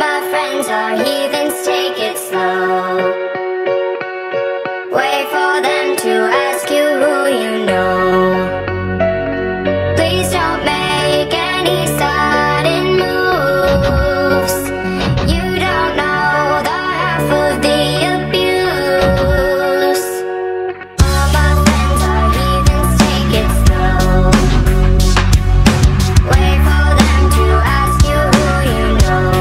my friends are heathens, take it slow. Wait for them to ask you who you know. Please don't make any sudden moves. You don't know the half of the abuse. All my friends are heathens, take it slow. Wait for them to ask you who you know.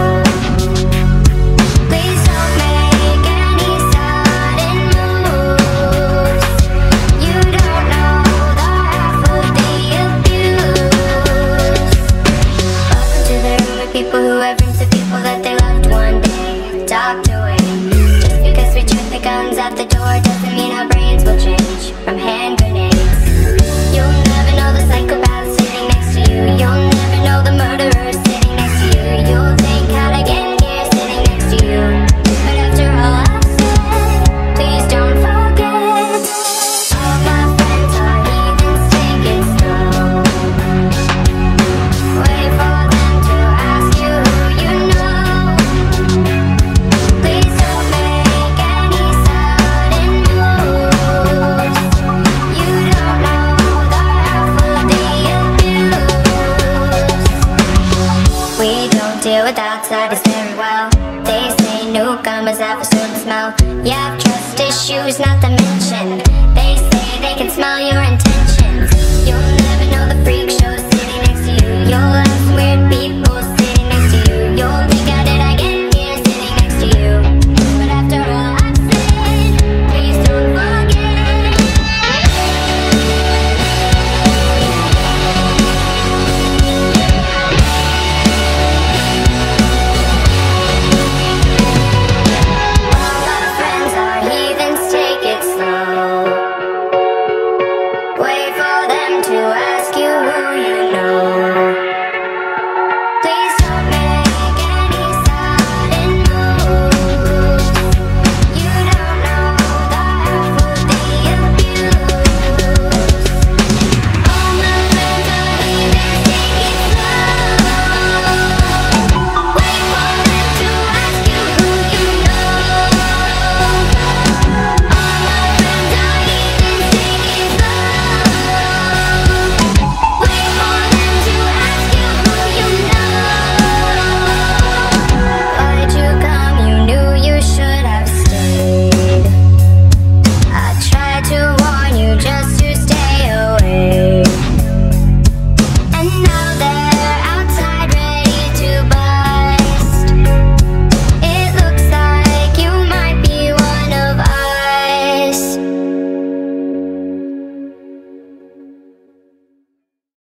Please don't make any sudden moves. You don't know the half of the abuse. Welcome to the room with people who have dreams of people that they loved one day docked away. Just because we check the guns at the door doesn't mean our brains will change from hand grenades. You'll never know the psychopath sitting next to you. You'll never know the murderer sitting next to you. You'll think how to get here sitting next to you. But after all I've said, please don't forget. All my friends are heathens, take it slow. Wait for them to ask you who you know. Please don't make any sudden moves. You don't know the half of the abuse. We don't deal with outsiders very well. They say newcomers have a certain smell. You have trust issues, not to mention